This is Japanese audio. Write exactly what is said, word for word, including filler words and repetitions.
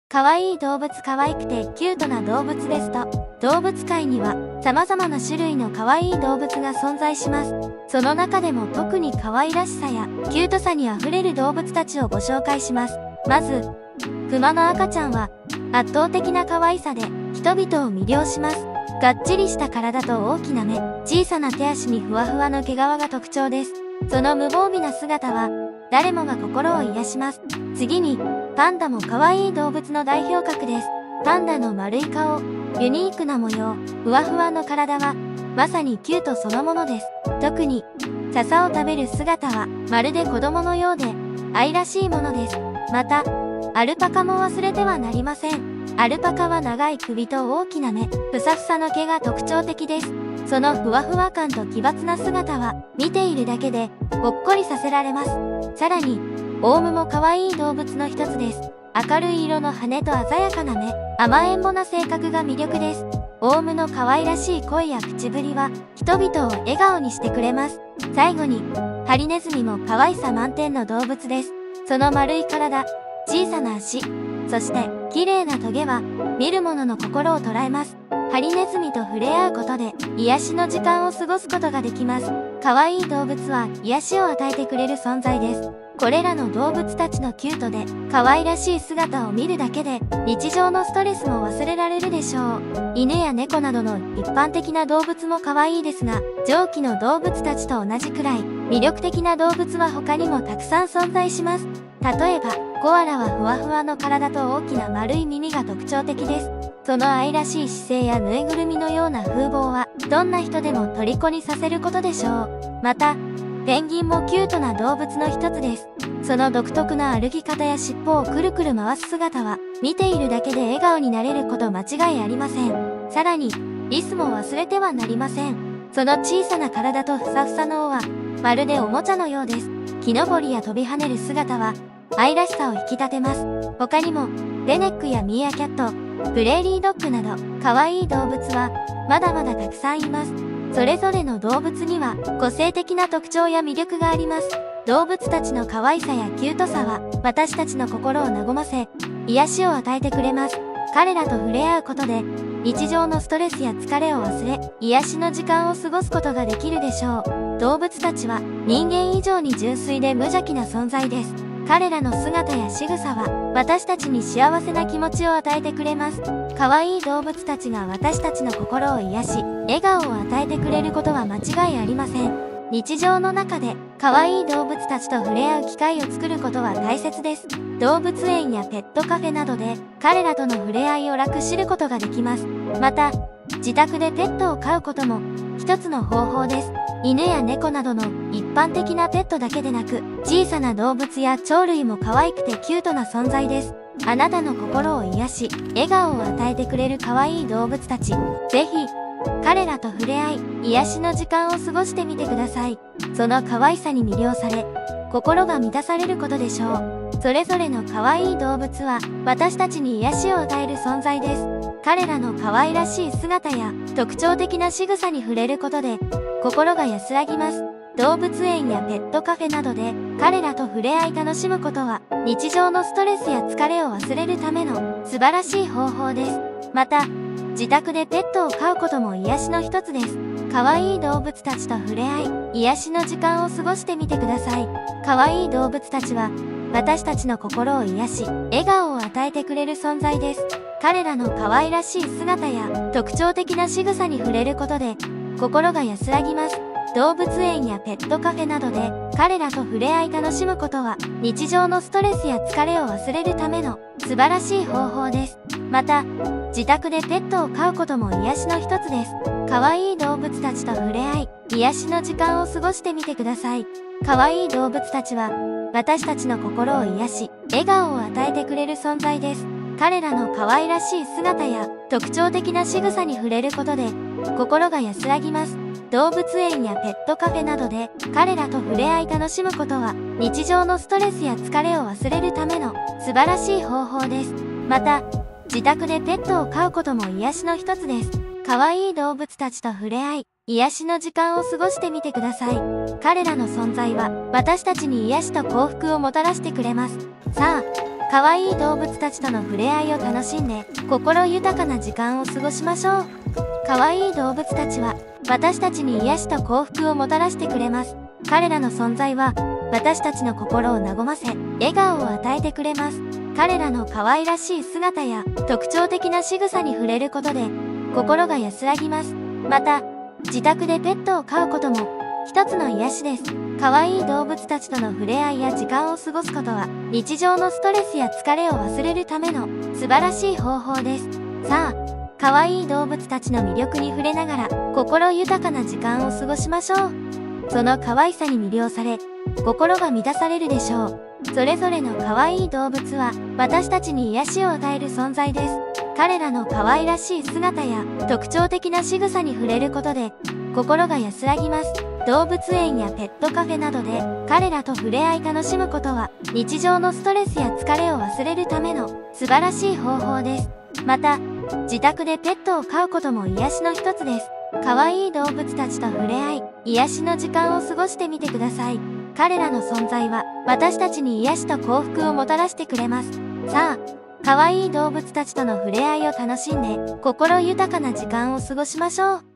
可愛い動物、可愛くてキュートな動物ですと、動物界には様々な種類の可愛い動物が存在します。その中でも特に可愛らしさやキュートさにあふれる動物たちをご紹介します。まず、熊の赤ちゃんは圧倒的な可愛さで人々を魅了します。がっちりした体と大きな目、小さな手足にふわふわの毛皮が特徴です。その無防備な姿は誰もが心を癒します。次に、パンダも可愛い動物の代表格です。パンダの丸い顔、ユニークな模様、ふわふわの体は、まさにキュートそのものです。特に、笹を食べる姿は、まるで子供のようで、愛らしいものです。また、アルパカも忘れてはなりません。アルパカは長い首と大きな目、ふさふさの毛が特徴的です。そのふわふわ感と奇抜な姿は、見ているだけで、ほっこりさせられます。さらに、オウムも可愛い動物の一つです。明るい色の羽と鮮やかな目、甘えん坊な性格が魅力です。オウムの可愛らしい声や口ぶりは、人々を笑顔にしてくれます。最後に、ハリネズミも可愛さ満点の動物です。その丸い体、小さな足、そして綺麗なトゲは、見る者の心を捉えます。ハリネズミと触れ合うことで、癒しの時間を過ごすことができます。可愛い動物は癒しを与えてくれる存在です。これらの動物たちのキュートで可愛らしい姿を見るだけで日常のストレスも忘れられるでしょう。犬や猫などの一般的な動物も可愛いですが、上記の動物たちと同じくらい魅力的な動物は他にもたくさん存在します。例えば、コアラはふわふわの体と大きな丸い耳が特徴的です。その愛らしい姿勢やぬいぐるみのような風貌はどんな人でも虜にさせることでしょう。また、ペンギンもキュートな動物の一つです。その独特な歩き方や尻尾をくるくる回す姿は、見ているだけで笑顔になれること間違いありません。さらに、リスも忘れてはなりません。その小さな体とふさふさの尾は、まるでおもちゃのようです。木登りや飛び跳ねる姿は、愛らしさを引き立てます。他にも、レネックやミーアキャット、プレーリードッグなど、可愛い動物は、まだまだたくさんいます。それぞれの動物には個性的な特徴や魅力があります。動物たちの可愛さやキュートさは私たちの心を和ませ、癒しを与えてくれます。彼らと触れ合うことで日常のストレスや疲れを忘れ、癒しの時間を過ごすことができるでしょう。動物たちは人間以上に純粋で無邪気な存在です。彼らの姿や仕草は私たちに幸せな気持ちを与えてくれます。可愛い動物たちが私たちの心を癒し、笑顔を与えてくれることは間違いありません。日常の中で可愛い動物たちと触れ合う機会を作ることは大切です。動物園やペットカフェなどで彼らとの触れ合いを楽しむことができます。また、自宅でペットを飼うことも一つの方法です。犬や猫などの一般的なペットだけでなく、小さな動物や鳥類も可愛くてキュートな存在です。あなたの心を癒し、笑顔を与えてくれる可愛い動物たち。ぜひ、彼らと触れ合い、癒しの時間を過ごしてみてください。その可愛さに魅了され、心が満たされることでしょう。それぞれの可愛い動物は、私たちに癒しを与える存在です。彼らの可愛らしい姿や特徴的な仕草に触れることで、心が安らぎます。動物園やペットカフェなどで彼らと触れ合い楽しむことは日常のストレスや疲れを忘れるための素晴らしい方法です。また、自宅でペットを飼うことも癒しの一つです。可愛い動物たちと触れ合い、癒しの時間を過ごしてみてください。可愛い動物たちは私たちの心を癒し、笑顔を与えてくれる存在です。彼らの可愛らしい姿や特徴的な仕草に触れることで心が安らぎます。動物園やペットカフェなどで彼らと触れ合い楽しむことは日常のストレスや疲れを忘れるための素晴らしい方法です。また、自宅でペットを飼うことも癒しの一つです。可愛い動物たちと触れ合い、癒しの時間を過ごしてみてください。可愛い動物たちは私たちの心を癒し、笑顔を与えてくれる存在です。彼らの可愛らしい姿や特徴的な仕草に触れることで心が安らぎます。動物園やペットカフェなどで彼らと触れ合い楽しむことは日常のストレスや疲れを忘れるための素晴らしい方法です。また、自宅でペットを飼うことも癒しの一つです。可愛い動物たちと触れ合い、癒しの時間を過ごしてみてください。彼らの存在は私たちに癒しと幸福をもたらしてくれます。さあ、 可愛い動物たちとの触れ合いを楽しんで、心豊かな時間を過ごしましょう。可愛い動物たちは、私たちに癒しと幸福をもたらしてくれます。彼らの存在は、私たちの心を和ませ、笑顔を与えてくれます。彼らの可愛らしい姿や特徴的な仕草に触れることで、心が安らぎます。また、自宅でペットを飼うことも、一つの癒しです。可愛い動物たちとの触れ合いや時間を過ごすことは、日常のストレスや疲れを忘れるための素晴らしい方法です。さあ、可愛い動物たちの魅力に触れながら、心豊かな時間を過ごしましょう。その可愛さに魅了され、心が満たされるでしょう。それぞれの可愛い動物は、私たちに癒しを与える存在です。彼らの可愛らしい姿や特徴的な仕草に触れることで、心が安らぎます。動物園やペットカフェなどで彼らと触れ合い楽しむことは、日常のストレスや疲れを忘れるための素晴らしい方法です。また、自宅でペットを飼うことも癒しの一つです。可愛い動物たちと触れ合い、癒しの時間を過ごしてみてください。彼らの存在は、私たちに癒しと幸福をもたらしてくれます。さあ、可愛い動物たちとの触れ合いを楽しんで、心豊かな時間を過ごしましょう。